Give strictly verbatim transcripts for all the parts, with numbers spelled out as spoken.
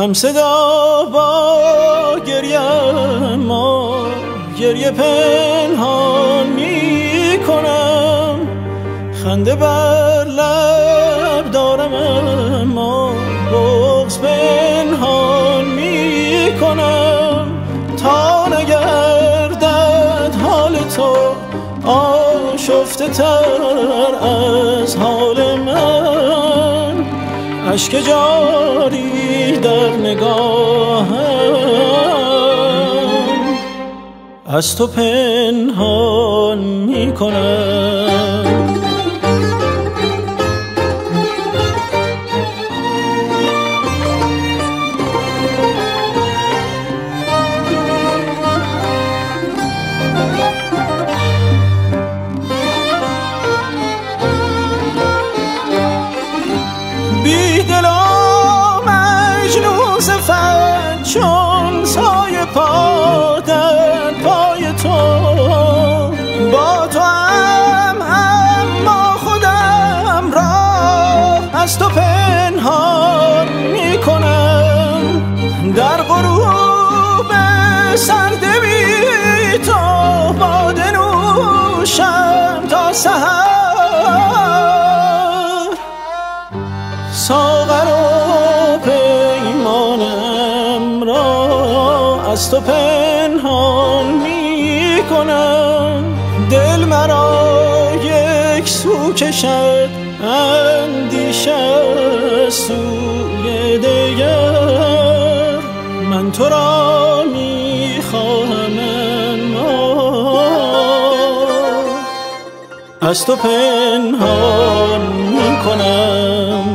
هم صدا با گریه ما گریه پنهان می کنم، خنده بر لب دارم اما بغض پنهان می کنم، تا نگردد حال تو آشفته تر از حال من، اشک جاری در نگاهم از تو پنهان می کنم. چون سایه پا در پای تو، با تو هم اما خودم را از تو پنهان می کنم، در غروب سرد بی تو باده نوشم تا سحر، ساغر و پیمانم را از تو پنهان می کنم، دل مرا یک سو کشد اندیشه سوی دیگر، من تو را می خواهم اما از تو پنهان می کنم.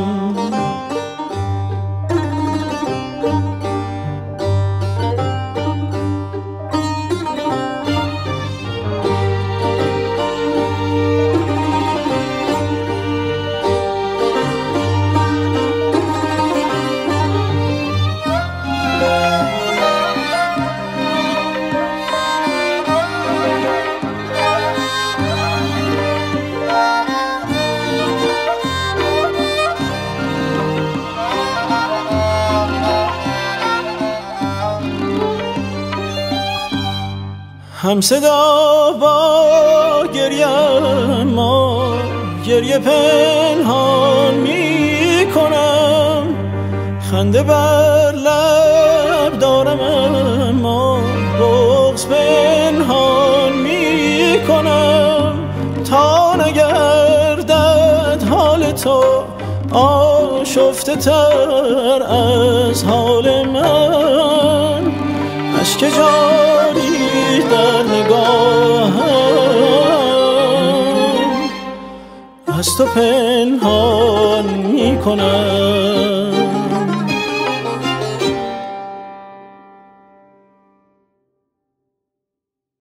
هم صدا با گریه ما گریه پنهان می کنم، خنده بر لب دارم اما بغض پنهان می کنم، تا نگردد حال تو آشفته تر از حال من، اشک جاری در نگاهم از تو پنهان می کنم.